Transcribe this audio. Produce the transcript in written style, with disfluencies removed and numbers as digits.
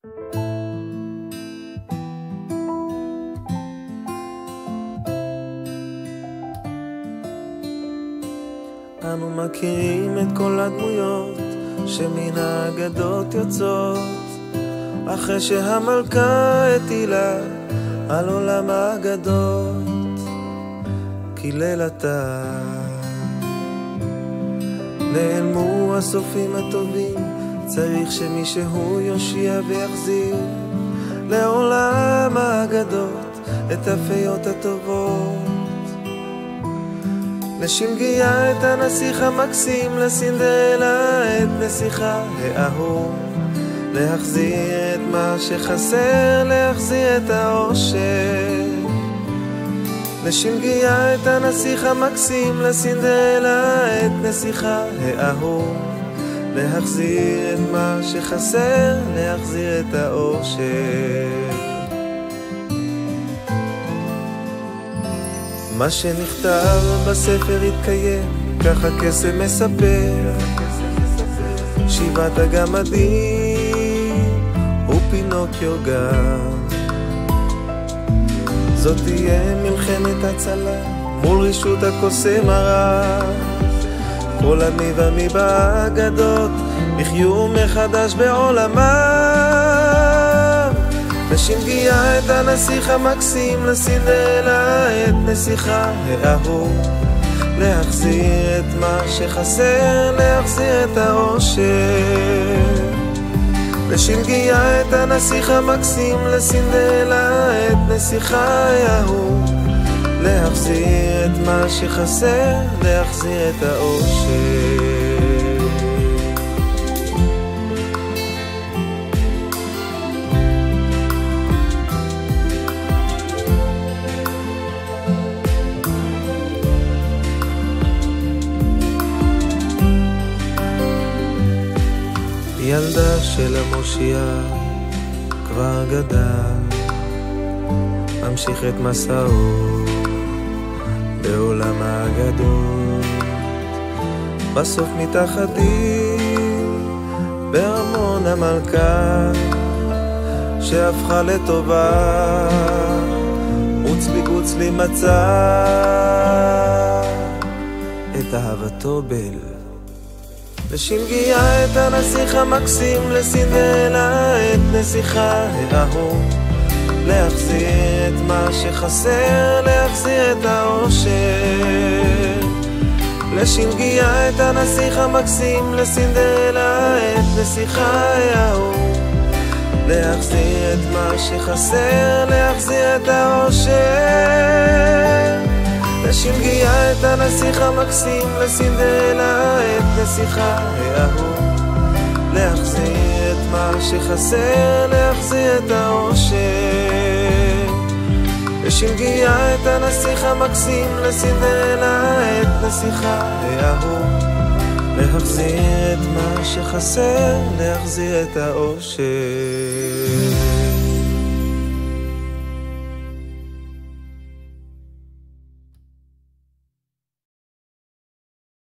אנו מכירים את כל הדמויות שמן האגדות יוצאות, אחרי שהמלכה הטילה על עולם האגדות. כי לילתה נעלמו הסופים הטובים, צריך שמישהו יושיע ויחזיר לעולם האגדות את הפיות הטובות. לשלגיה את הנסיך המקסים, לסינדרלה את נסיכה האהוב, להחזיר את מה שחסר, להחזיר את האושר. לשלגיה את הנסיך המקסים, לסינדרלה את נסיכה האהוב, להחזיר את מה שחסר, להחזיר את האושר. מה שנכתב בספר יתקיים, ככה קסם מספר. שבעת הגמדים ופינוקיו גם, זאת תהיה מלחמת הצלה מול רשות הקוסם הרע. כל אני ומי באגדות יחיו מחדש בעולמם. לשלגיה את הנסיך המקסים, לסינדרלה את נסיכה האהוב, להחזיר את מה שחסר, להחזיר את האושר. לשלגיה את הנסיך המקסים, לסינדרלה את נסיכה האהוב, להחזיר את מה שחסר, להחזיר את האושר. ילדה של המושיע כבר גדל, ממשיך את מסעו בעולם האגדות. בסוף מתאחדים בארמון המלכה שהפכה לטובה, מוצלי מצא את אהבתו בל. לשלגיה את הנסיך המקסים, לסינדרלה את נסיכה האהוב, להחזיר את מה שחסר, להחזיר את האושר. לשלגיה את הנסיך המקסים, לסינדרלה את נסיכה האהוב, להחזיר את מה שחסר, להחזיר את האושר. לשלגיה את הנסיך המקסים, לסינדרלה את נסיכה האהוב, להחזיר את מה שחסר, להחזיר את האושר. לשלגיה את הנסיך המקסים, לסינדרלה את נסיכה האהוב, להחזיר את מה שחסר, להחזיר את האושר.